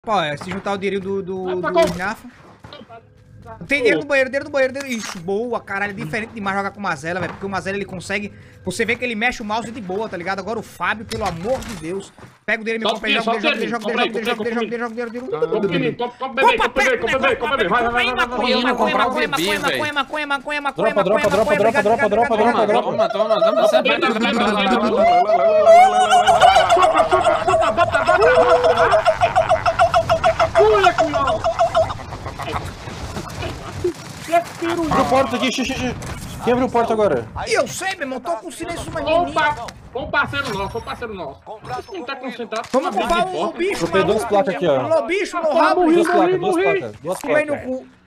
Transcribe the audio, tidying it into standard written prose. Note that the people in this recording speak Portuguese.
Pô, se juntar o dinheiro do Inafa. Tem dinheiro no banheiro, Ixi, boa, caralho. É diferente demais jogar com o Mazela, velho. Porque o Mazela ele consegue. Você vê que ele mexe o mouse de boa, tá ligado? Agora o Fábio, pelo amor de Deus. Pega o dinheiro, meu companheiro. Joga o dinheiro. Abriu o porta aqui, xixi. Quem abriu o porta agora? E eu sei, meu irmão, tô com silêncio mais Ô, parceiro nosso. Não tá concentrado. Vamos comprar o bicho, Eu peguei duas placas aqui, ó. O bicho no rabo. Duas placas. Comei no cu.